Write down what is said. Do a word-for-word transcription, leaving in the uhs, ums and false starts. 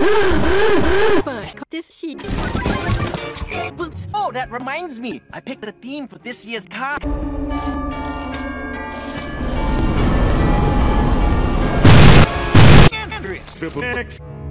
But this sheet. Boops! Oh, that reminds me! I picked the theme for this year's car. Andrias.